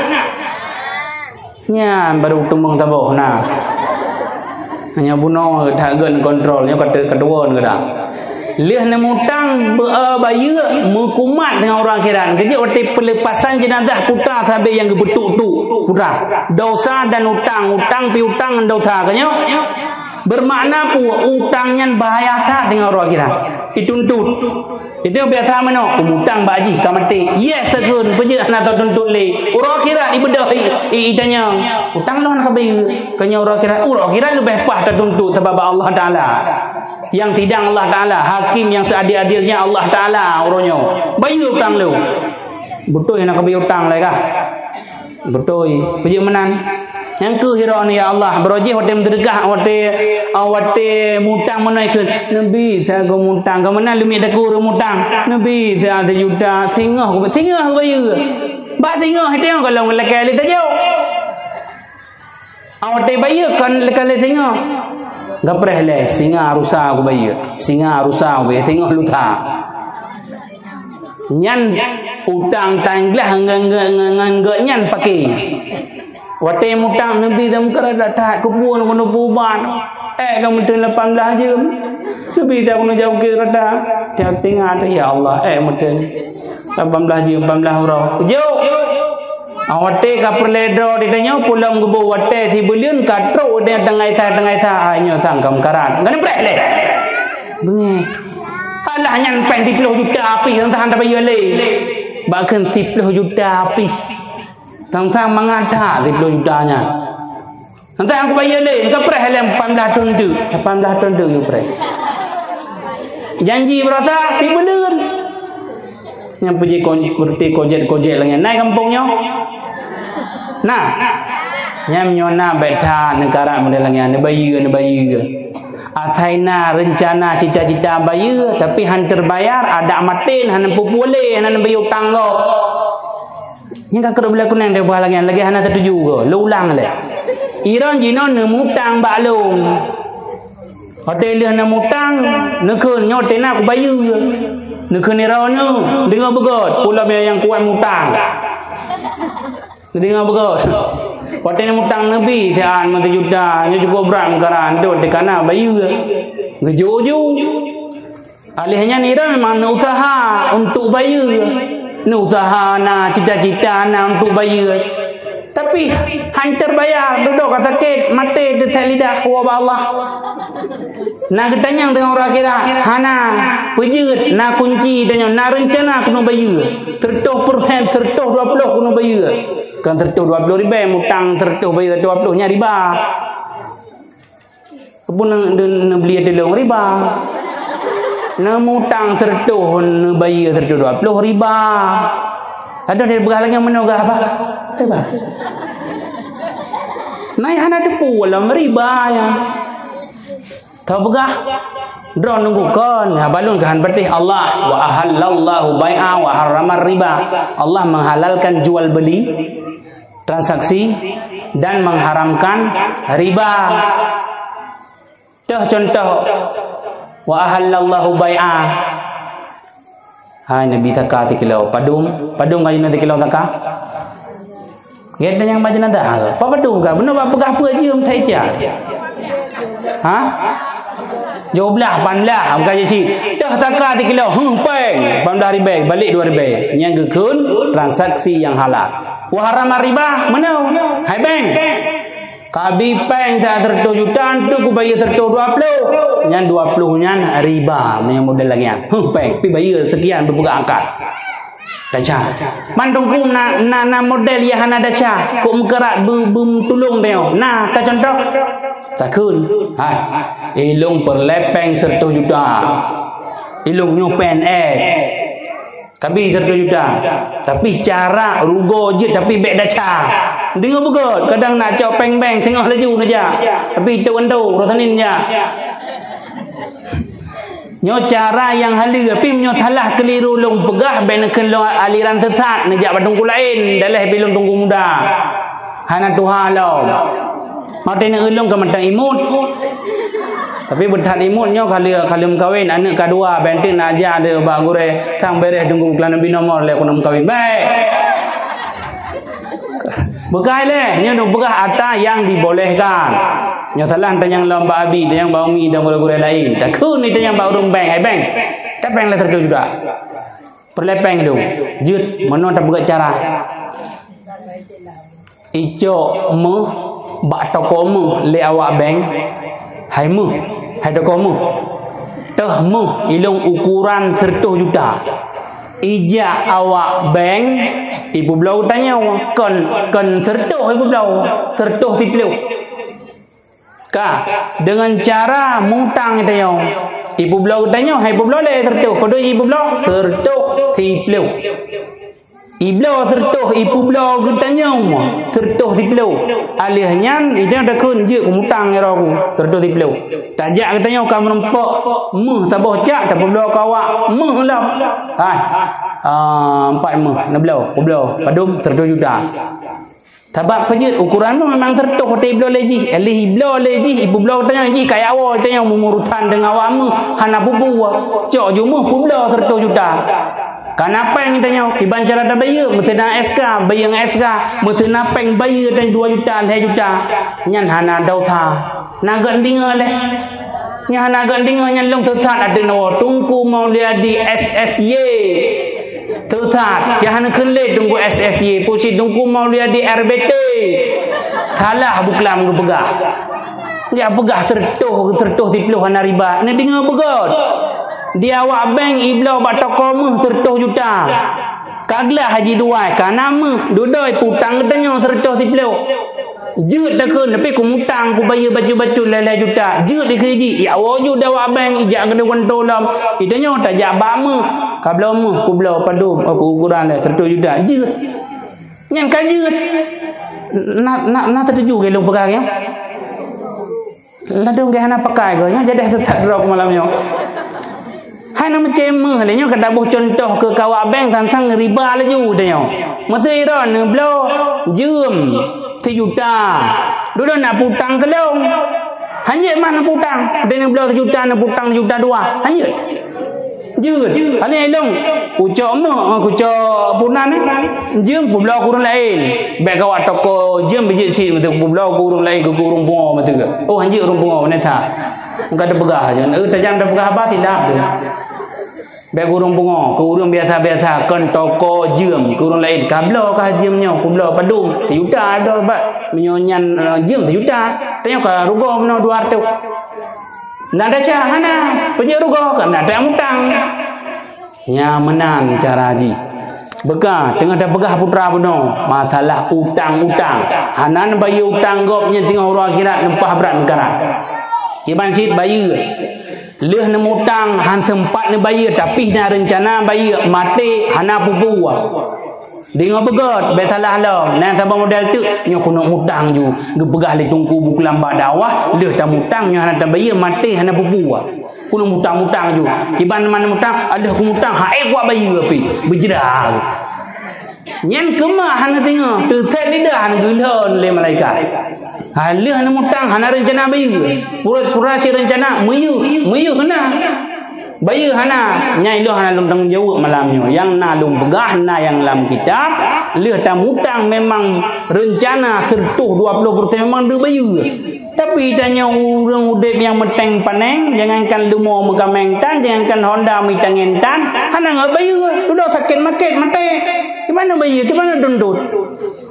nya baru tumbang taboh nah hanya bunuh tak gen kontrolnya kata kedua ke dah leh nak hutang berbayar mukumat dengan orang akhirat kerja waktu pelepasan jenazah putar sampai yang kebetul tu putar dosa dan hutang pi hutang dosa kanya bermakna pu hutangnya bahaya tak dengan orang akhirat dituntut itu biasa mana hutang baji kamati yes tegun peje nak tuntut le orang akhirat ibedah itanya hutang lah nak bayar kanya orang akhirat lebih pas tertuntut sebab Allah Taala yang tidak Allah Taala hakim yang seadil-adilnya Allah Taala orangnya bayar hutang lu betul nak bayar hutang lah kah betul peje menan yang ke hira ni ya Allah berojih hotel mendegah hotel mutang menaikkan nabi saya go mutang ke mana limit dak kur mutang nabi saya ada juta tengah bayar ba tengah dia kalau lelaki dah jauh hotel bayar kan lelaki tengah gapreh le singa rusa aku bayar singa rusa aku bayar tengah luta nyan utang tanglah ngan nyan pakai wate mutang nabi dam kerada tak kebun kono puban kamu tu 18 jam nabi dah kono jauh ke rada dia tengah ya Allah mutun 18 jam 18 orang jauh awate ka perledro ditanya pulang gebu wate tibuliun katro dia tengai tha hanya sangkam karat kan brek le bengi alah nyan pen 30 juta api tahan tak bayar le bahkan 30 juta api tang-tang mengada 30 jutanya nanti aku bayar le kau preh lem 18 ton tu you preh janji berata tibuliun yang pergi berti kojet lagi naik kampungnya nah nyam nyona beta negara model lagi ne bayar ataina rencana cita-cita bayar tapi hantar bayar ada matin hanan pupule hanan bayar utang lo yang kau bila kunang dia buat lagi hana tertuju ke lu ulang le iran jino nemu tang balung hotel dia nemu tang nekun nyotena aku bayar nekun ni rawno dengar begot pula biar yang kuat mutang dengar begot hotel ni mutang nabi tian mata juta nya cukup berat karan tu dekana bayar ngejojo alihnya ni memang nak usaha untuk bayar usaha na cita-cita na untuk bayar tapi hantar bayar duduk kata ket mati detak lidah wa Allah nak ketanya dengan orang akhirat hana pejut na kunci tanya na rencana kena bayar 30% 20 kena bayar kan 20 ribu mutang 30 bayar 20 nya riba kepun nak beli ada riba mutang tertuh bayar tertuh 20 riba ada dari berhalang yang menogah apa riba naik hana depu dalam riba ya tahu begah drone nunggu kon balun kahan patih Allah wa ahallallahu bai'a wa harramar riba Allah menghalalkan jual beli transaksi dan mengharamkan riba contoh wa ahallallahu bai'a hai nabi taka tikilau padung kaya nanti kilau taka get yang macam nada apa padung ka benar apa apa aja thai cha ha joblah panlah am kaya si dah taka tikilau peng 15 ribu balik 2 ribu yang gekun transaksi yang halal wa haram riba mana hai bang Kabi peng tak 100 juta tu ku bayar 120. Nyan 20 nyan riba punya model lagi yang. Peng pi bayar sekian berbuka angkat. Daca. Mandung ku na model ya hana daca. Ku menggerak tulung dia. Nah, ta contoh. Takun. Ha. Ilung perlepeng 100 juta. Ilung nyu PNS. Kabi 100 juta. Tapi cara rugo je tapi bek daca. Dengar begot, kadang nak cok peng-peng tengok laju saja. Tapi itu ando rosanin ya. Nyo cara yang halus tapi nyo salah keliru long pegah ben kelong aliran sesat nejak badung lain dalah bilung tunggu muda. Hana Tuhan lo. Mau tena ulung ke mentang imut. Tapi bertahan imut nyo kalau kawin anak kedua bentin aja ada bak gure tang beres tunggu kelana binomor le kunum kawin. Baik. Bekai leh, nyo dong begah ata yang dibolehkan. Nyo salah tanya yang lomba abi, tanya yang bau mi dan gula-gula lain. Takun ni tanya yang bau rumbeng, ai beng. Tak beng lah 100 juta. Perlepeng dong. Jut, mana tak buat cara. Ijo mu bak toko mu le awak beng. Hai mu, hai toko mu. Teh mu ilung ukuran 100 juta. Ija awak bank ibu belau tanya kon sertuh ibu belau sertuh tiplu ka dengan cara mutang tanya ibu belau tanya hai ibu belau le sertuh kodo ibu belau sertuh tiplu ibu sertuh ibu belau tanya sertuh tiplu alihnya itu ada kun je mutang ero sertuh tiplu tajak katanya kamu nampak meh tabah cak tak belau kawak meh lah hai 4 meh nak belau padum 100 juta sebab pejut ukuran tu memang tertuh hotel belau leji alih belau leji ibu belau tanya ji kaya awal tanya memurutan dengan awak meh hana bubu cok ju meh belau 100 juta kenapa yang tanya kiban cara dah bayar mesti nak SK bayar dengan SK mesti nak peng bayar dan 2 juta 3 juta nyan hana dau tha naga dinga leh nyan naga dinga nyan long tethat ada no tungku mau dia di SSY tethat yang hana kelet tunggu SSY pusi tungku mau dia di RBT kalah buklam ke pegah dia pegah tertuh tipluh hana riba ni dinga begot dia awak bank iblau bak toko meh 100 juta. Kaglah haji duai kana meh dudoi putang tanya 100 tiplu. Jeut dah kun tapi ku mutang ku bayar baju-baju lelai juta. Jeut di kerji. Ya waju dah awak bank ijak kena kontolam. Idanya tak jak bak meh. Ka blau meh ku blau padu aku ukuran dah 100 juta. Jeut. Nyang ka jeut. Nak tertuju ke lu pegang ya. Ladung ke hana pakai go nya jadi tetap drop malamnya. Hai nama cemeh le nyo kada boh contoh ke kawak bank tentang riba laju dia nyo. Mesti ron blo jum 3 juta. Dulu nak putang kelong. Hanya mana putang? Dengan blo 3 juta nak putang 1 juta 2. Hanya. Jut. Ani long ucok meh ucok punan jum pu blo kurung lain. Bek kawak toko jum biji si mesti pu blo kurung lain ke kurung bungo mesti ke. Oh hanya kurung bungo ne tha. Engkau ada pegah je. Tajam ada pegah apa tidak tu. Bek kurung bungo, kurung biasa-biasa kan toko jam, kurung lain kablo kah jamnya, kublo padung, 1 juta ada bat menyonyan jam 1 juta. Tanya ka rugo meno 200. Nak daca hana, pergi rugo kan nak ada utang. Nya menang cara haji. Begah tengah dah begah putra beno, masalah utang-utang. Hanan bayar utang gopnya tengah orang akhirat nempah berat negara. Kiban sit bayar. Leh nemu utang han tempat ni bayar tapi nak rencana bayar mati hana pupu. Dengar begot betalah lo nan sabang modal tu nyo kuno utang ju gebegah le tungku buku lambat dakwah leh tak utang nyo hana bayar mati hana pupu. Kuno utang-utang ju kiban mana utang ada ku utang hae kuat bayar api berjerah. Nyen kemah hana tengok tertek lidah hana gulhon le malaikat. Halih hana mutang hana rencana bayar. Pura-pura si rencana meyu hana. Bayar hana nyai lo hana lum tanggung jawab malamnya. Yang na lum pegah na yang lam kitab, leh tam mutang memang rencana sertuh 20% memang dia bayar. Tapi tanya orang udip yang meteng paneng, jangankan lumo mekamengtan, jangankan Honda mitengentan, hana enggak bayar. Sudah sakit market mati. Gimana bayar? Gimana dundut?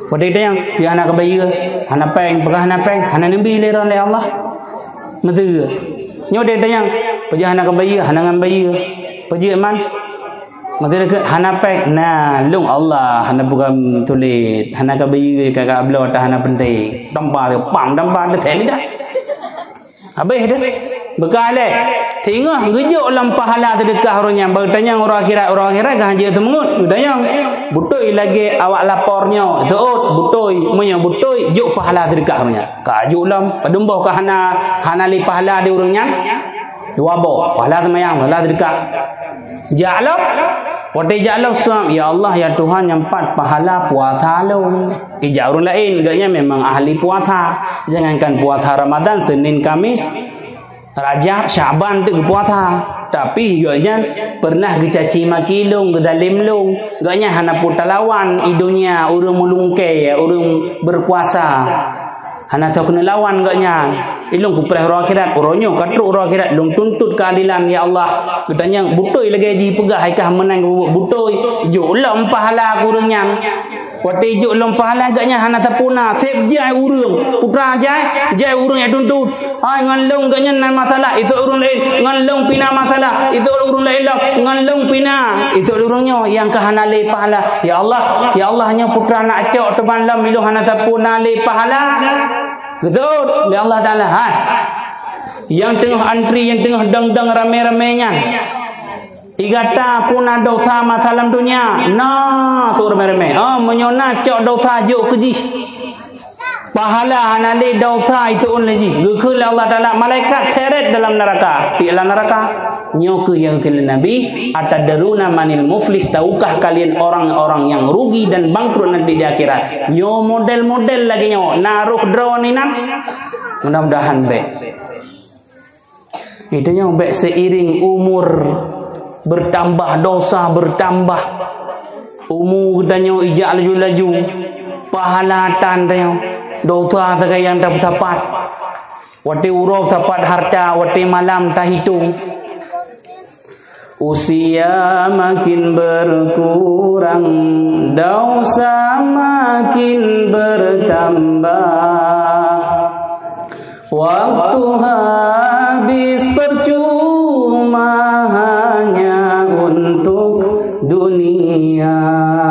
Pada yang dia anak kebaya, anak peng, pegah anak peng, anak nabi leran oleh Allah. Mesti. Nyo dia yang pejah anak kebaya, anak ngambaya. Pejah man. Mesti dekat anak peng. Nah, lung Allah, anak bukan tulis, anak kebaya kakak belah atau anak penting. Dampak dia, pam dampak dia teli dah. Habis dah. Bekale. Tengah gejuk dalam pahala sedekah orangnya. Bertanya orang akhirat kan haji tu mengut. Bertanya butoi lagi awak lapornya. Teut butoi, munya butoi juk pahala sedekah orangnya. Kajuk lam padumbuh ke hana li pahala di orangnya. Dua bo, pahala semayang, pahala sedekah. Ja'alab Wati ja'alab suam. Ya Allah ya Tuhan yang empat pahala puasa lu. Ijak orang lain gaknya memang ahli puasa. Jangankan puasa Ramadan, Senin, Kamis, Rajab, Syaban tu puasa. Tapi gaknya pernah kecaci maki long, kedalim long. Gaknya hana putar lawan idunya urung mulungke, urung berkuasa. Hana tahu kena lawan gaknya. Ilung kupreh orang akhirat, orangnya katruk orang akhirat, long tuntut keadilan ya Allah. Katanya butoi lagi haji pegah haikah menang butoi. Jo lam pahala kurangnya. Wati jo lam pahala gaknya hana tapuna. Sep jai urang, putra jai urang yang tuntut. Hai ngalong gaknya nan masalah itu urang lain. Ngalong pina masalah itu urang lain lah. Ngalong pina itu urangnya yang kahana le pahala. Ya Allah hanya putra nak cok teban lam ilung hana tapuna le pahala. Betul, ya Allah Ta'ala. Yang tengah antri, yang tengah dang-dang rame-ramenya. Igata pun ada dosa masalah dunia. Nah, tu rame-rame. Menyona cok dosa juk keji. Pahala hanali dosa itu lagi. Gekul Allah Ta'ala. Malaikat seret dalam neraka. Di dalam neraka. Nyoke yang kalian Nabi. Atadaruna manil muflis. Tahukah kalian orang-orang yang rugi dan bangkrut nanti di akhirat. Nyo model-model lagi nyo. Naruh drone ini. Mudah-mudahan baik. Itu nyo baik seiring umur bertambah, dosa bertambah. Umur kita nyo ijak laju-laju. Pahala tanda nyo. Dosa tagay yang dapat. Wati urok dapat harta. Wati malam tak hitung. Usia makin berkurang, dosa makin bertambah. Waktu habis percuma hanya untuk dunia.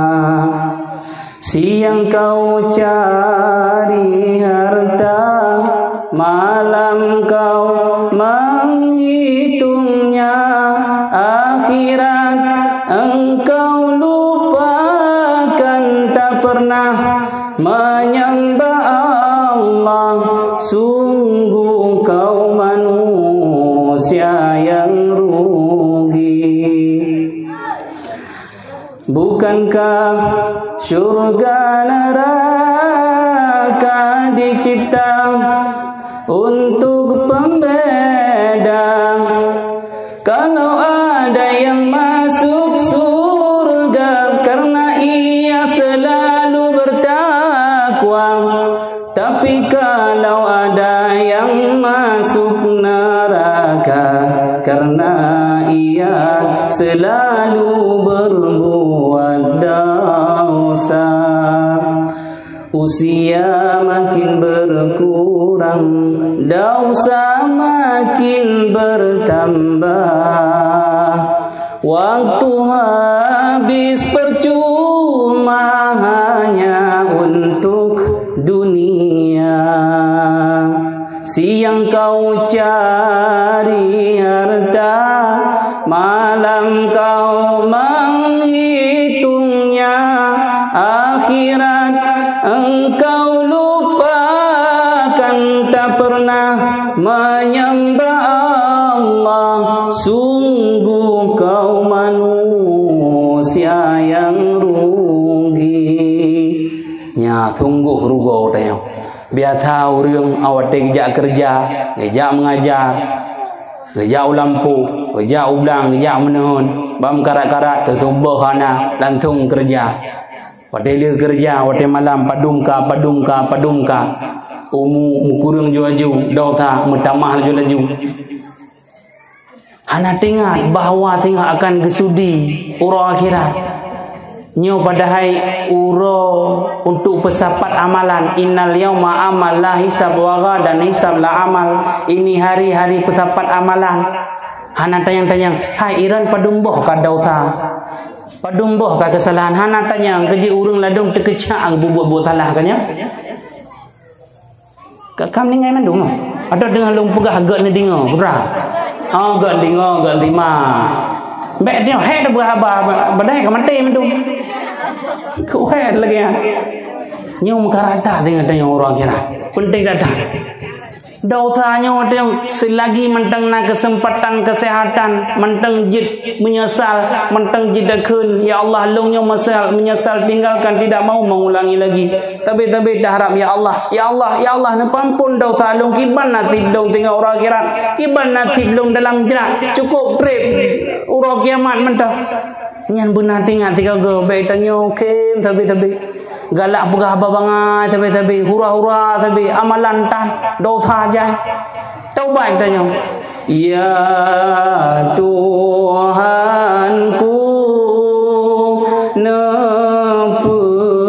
Siang kau cari harta, malam kau menghitungnya. Akhirat engkau lupakan, tak pernah menyembah Allah. Sungguh kau manusia yang rugi. Bukankah surga neraka dicipta untuk pembeda? Kalau ada yang masuk surga karena ia selalu bertakwa, tapi kalau ada yang masuk neraka karena ia selalu berbuat dosa. Usia makin berkurang, dosa makin bertambah. Waktu habis percuma hanya untuk dunia. Siang kau cari harta, malam kau menghitungnya. Akhirat engkau lupakan, tak pernah menyembah Allah. Sungguh kau manusia yang rugi. Nya sungguh rugo tanya. Biasa orang awak kerja kerja mengajar, kerja ulampu, kerja ulang, kerja menehun, bam karat-karat tertubuh hana langsung kerja. Pada dia kerja, pada malam padumka. Kurang jauh-jauh, dauta mutamah laju-laju. Hana tengah bahawa tengah akan kesudi urang akhirat. Nyo padahai uro untuk pesapat amalan. Innal yauma amal la hisab wa ghadan hisab la amal. Ini hari-hari pesapat amalan. Hana tanyang-tanyang, hai Iran padumboh ka dauta. Padumboh ka kesalahan. Hana tanyang keji urang ladung tekecak bubuat-buat talah kanya. Kam ni ngai mandum. Ada dengan lung pegah gak ni dingo, pura. Oh gak dingo, gak lima. Mbak dia hek dah beraba, badai ke mati mandum. Kau hek lagi ya. Nyum karata dengan tanya orang kira. Penting datang. Dautanya ada selagi mentang na kesempatan kesehatan, mentang jid menyesal, mentang jid dakun, ya Allah lungnya menyesal tinggalkan tidak mau mengulangi lagi. Tapi dah harap ya Allah, ya Allah, ya Allah nepampun dauta lung kiban natib dong tinggal orang akhirat, kiban natib lung dalam jerat, cukup trip urang kiamat mentah. Nyan benar tinggal tiga go baik tanya okey tapi galak pegah babangai tapi hura-hura tapi amalan tan dosa jai taubat tanya ya Tuhanku nepu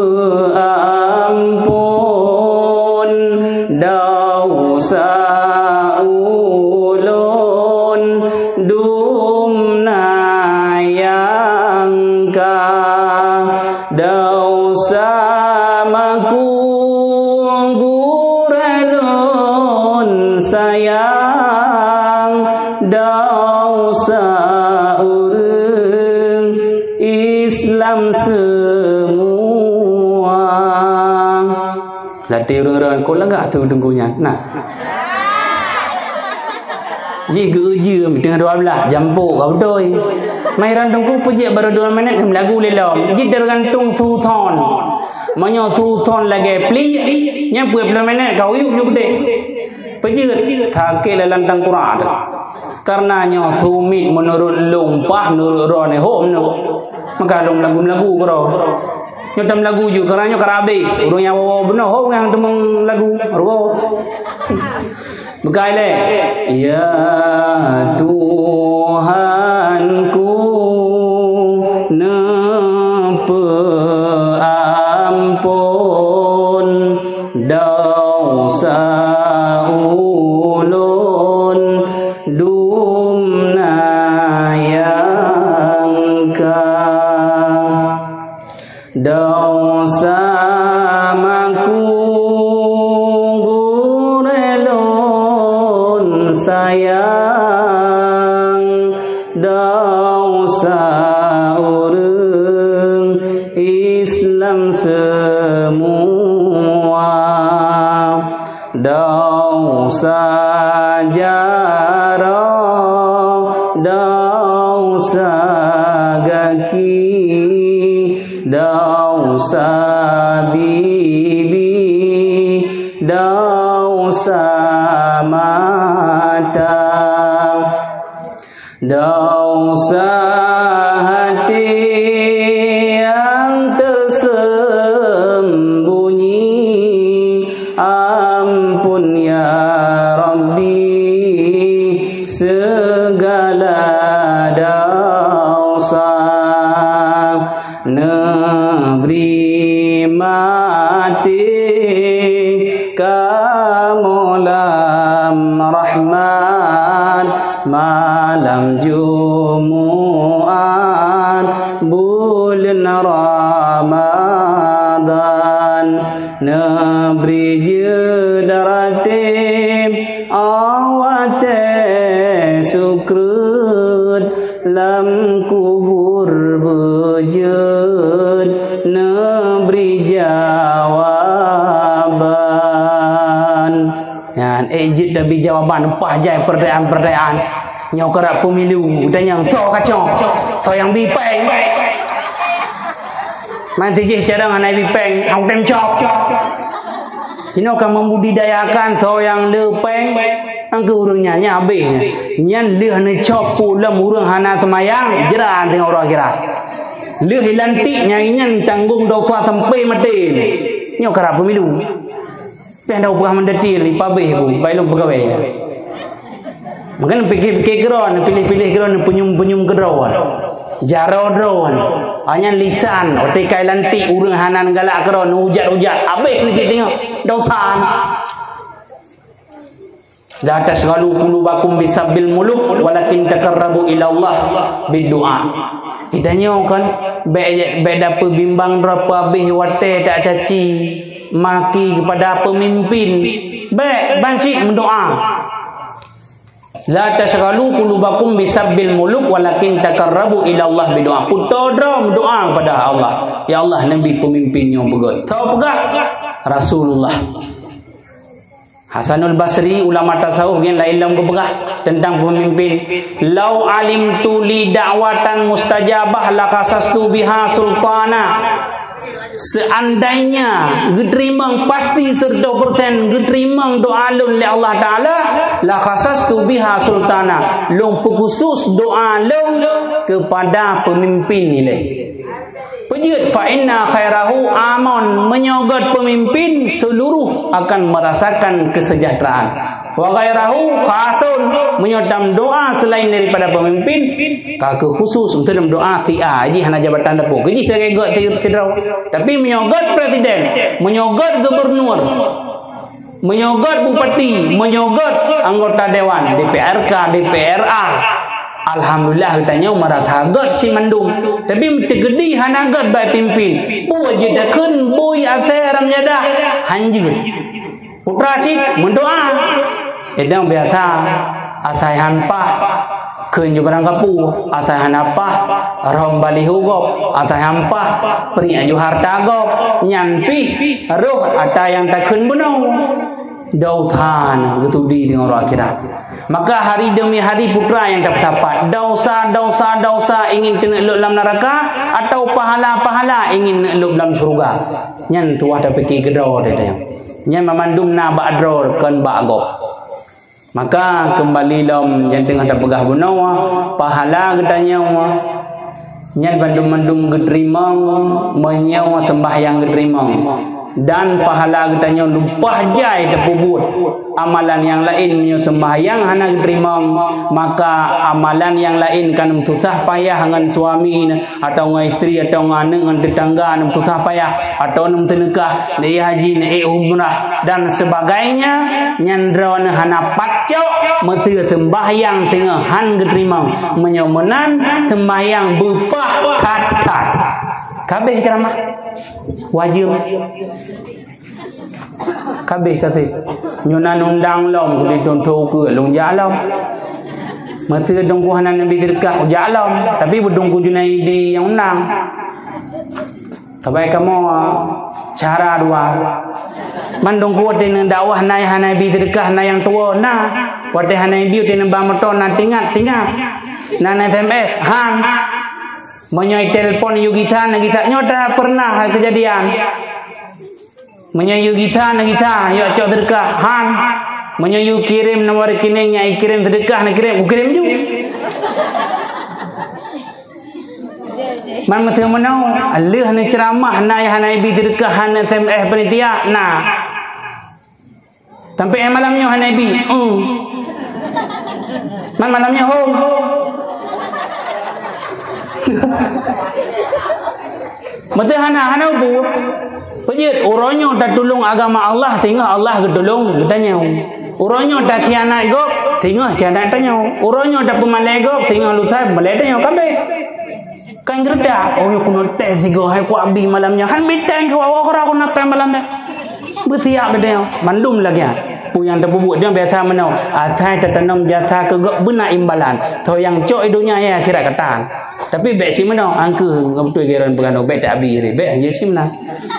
ampun dosa ulun dumna yang ka dosa sayang dosa urang Islam semua. Latih urang-urang kau lagak tu tunggunya. Nah. Ji geuje dengan 12 jampu kau doi. Mai ran tunggu pujik baru 2 minit lagu lelom. Ji tergantung tu ton. Manyo tu ton lagi pli nya 20 minit kau yuk gede. Pejit thake lantang Quran karena nyo thumit menurut lumpah menurut rone hom no maka lagu-lagu bro nyo tam lagu ju karena nyo karabe urang yang wawa benar hom yang temung lagu ro bekai le ya Tuhanku nepe ampun dosa ulun dumna yang ka dosa maku gurelun sayang dosa urang Islam semua dosa jarah dosa gaki dosa bibi dosa mata dosa hati yang tersembunyi ampun ya Rabbi segala dosa nebri mati kamulam rahman malam Jumu'at bulan Ramadan nebri jedaratim awate sukrut lam kubur bejed nebri jawaban yan ejit dabi jawaban empah jai perdayaan nyau kerap pemilu dan yang to kacau to yang bipeng manti je cara nganai bipeng hang tem chop kino kan membudidayakan to yang lepeng ang ke urangnya nya habisnya nyan leuh ne chop pulam urang hana semayang jeran tengok orang kira leuh hilantik nyanyian tanggung do tua tempe mati ni nyau kerap pemilu pendau pegah mendetil pabeh ku bailung pegawai. Mungkin fikir keron pilih-pilih keron penyum-penyum keron. jarodron hanya lisan otai kai lantik urang hanan galak kero hujat-hujat habis ni kita tengok dosa la tasghalu qulubakum bisabbil muluk walakin takarrabu ila Allah bidu'a. Idanya kan beda bimbang berapa habis wate tak caci maki kepada pemimpin baik banci mendoa. La tasghalu qulubakum bisabbil muluk walakin takarrabu ila Allah bidu'a. Putodra mendoa kepada Allah. Ya Allah, nabi pemimpinnya pegat. Tahu pegah Rasulullah. Hasanul Basri ulama tasawuf yang lain dalam kepegah tentang pemimpin. Lau alimtu li da'watan mustajabah lakasastu biha sultana. Seandainya gedrimang pasti 100% gedrimang doa lun li Allah Ta'ala lakasastu biha sultana. Long khusus doa lun kepada pemimpin ni. Pejut fa inna khairahu amon, menyogot pemimpin seluruh akan merasakan kesejahteraan. Wa ghairahu khasun, menyodam doa selain daripada pemimpin kake khusus untuk dalam doa tia aji hana jabatan dapur keji teregot tidrau, tapi menyogot presiden, menyogot gubernur, menyogot bupati, menyogot anggota dewan, DPRK, DPRA. Alhamdulillah katanya marat hagat si mandum, tapi tegedi hanagat bai pimpin buat jedakeun boy atheram nyadah hanjur putra si mendoa edang biasa athai hanpah keun jubarang kapu athai hanapah rom bali hugop athai hampah pri aju harta gop nyanpi roh ata yang takeun benau dautan gitu di dengan akhirat. Maka hari demi hari putra yang dapat dosa ingin kena elok dalam neraka atau pahala-pahala ingin elok dalam surga. Nyan tuah dah fikir gedor dia. Nyan memandum na ba'dror kan ba'gop. Maka kembali dalam yang tengah dah pegah benawa pahala katanya nyan bandum-bandum gedrimang menyawa sembahyang gedrimang. Dan pahala katanya lumpah jai terpubut amalan yang lain menyo sembahyang hana gerimang, maka amalan yang lain kan susah payah dengan suami atau dengan isteri atau dengan tetangga susah payah atauនឹងnikah ni haji ni umrah dan sebagainya nyandrawan hana pacok mesti sembahyang tengah han gerimang menyomenan sembahyang bepah kata kabeh ceramah wajib kabeh kata nyunan undang lom di tonto ke long jalam mesti dongku hanan nabi dirkah jalam tapi berdongku Junaidi yang undang tabai kamu cara dua mandongku dengan dakwah nai hanai bi dirkah na yang tua na wate hanai bi dengan bamoton na tinggal na SMS han menyai telefon Yugita kita nyoda pernah kejadian menyai Yugita kita yo cok sedekah han menyai kirim nomor rekeningnya kirim sedekah nak kirim juga man mesti menau Allah ni ceramah nai hanai bi sedekah han SMS penitia nah sampai malamnya hanai bi man malamnya home mesti hana bu pejit uronyo dah tolong agama Allah tengok Allah ketolong katanya uronyo dah khianat gop tengok khianat tanya uronyo dah pemalai gop tengok lutai malai tanya kabeh kan gerda yo kuno teh tigo hai ku abi malamnya han bitang ke awak ora kuno teh malamnya bertiak bedanya mandum lagi pu yang terbubuk dia biasa menau atai tertanam jatah ke gop benar imbalan to yang cok dunia ya akhirat katan tapi baik si menau angka betul geran berano baik tak abi ri baik je si menang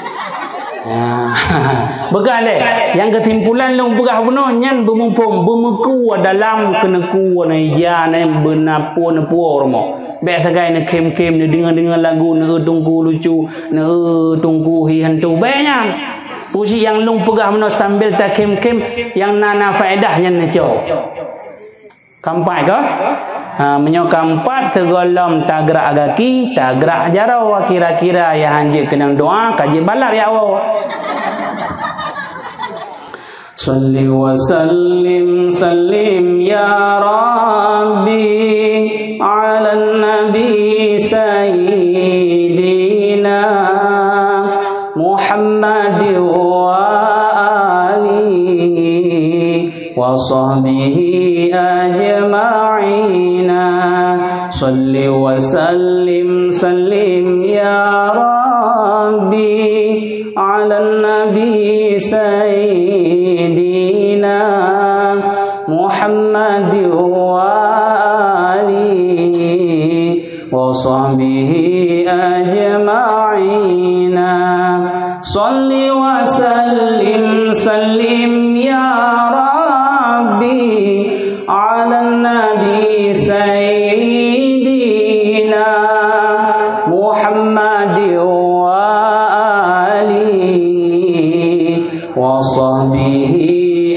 begal yang kesimpulan long pegah benar nyan bermumpung bermeku dalam kena ku na ija na benapu na puo romo baik sagai na kem-kem na dengar lagu na tungku lucu na tungku hi hantu banyak puisi yang long pegah benar sambil tak kem-kem yang nana faedahnya na cok kampai ke menyokampat segolom tagrak agaki tagrak jarau kira-kira ya hanjir kenang doa kaji balap ya Allah salli wa sallim ya rabbi ala nabi sahbihi ajma'ina. Salli wa sallim ya Rabbi ala nabi sayyidina Muhammad wa alihi wa sahbihi ajma'ina. Salli wa sallim ya Rabbi ala nabi sayyidina Muhammad wa alihi wa sahbihi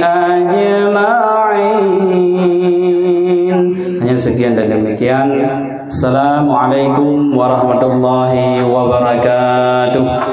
ajma'in. Hanya sekian dan demikian. Assalamualaikum warahmatullahi wabarakatuh.